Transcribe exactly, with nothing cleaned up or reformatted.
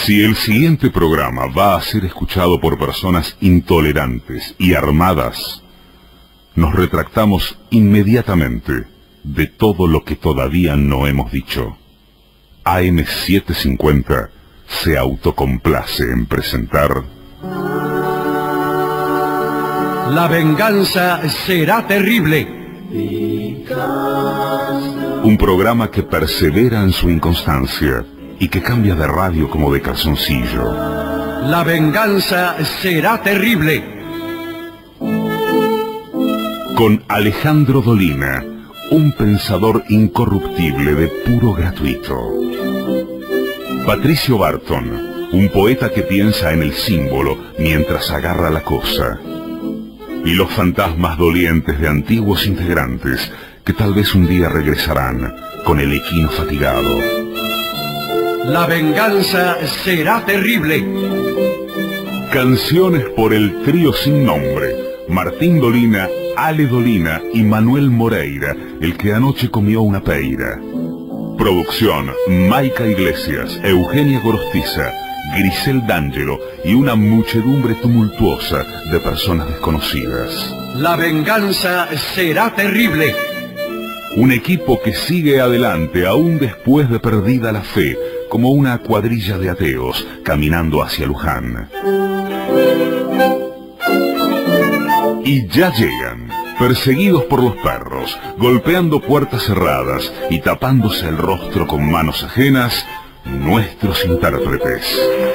Si el siguiente programa va a ser escuchado por personas intolerantes y armadas, nos retractamos inmediatamente de todo lo que todavía no hemos dicho. A M setecientos cincuenta se autocomplace en presentar... La venganza será terrible. Un programa que persevera en su inconstancia y que cambia de radio como de calzoncillo. La venganza será terrible. Con Alejandro Dolina, un pensador incorruptible de puro gratuito. Patricio Barton, un poeta que piensa en el símbolo mientras agarra la cosa. Y los fantasmas dolientes de antiguos integrantes que tal vez un día regresarán con el equino fatigado. La venganza será terrible. Canciones por el trío sin nombre, Martín Dolina, Ale Dolina y Manuel Moreira, el que anoche comió una peira. Producción, Maica Iglesias, Eugenia Gorostiza, Grisel D'Angelo y una muchedumbre tumultuosa de personas desconocidas. La venganza será terrible. Un equipo que sigue adelante aún después de perdida la fe, como una cuadrilla de ateos caminando hacia Luján. Y ya llegan, perseguidos por los perros, golpeando puertas cerradas y tapándose el rostro con manos ajenas, nuestros intérpretes.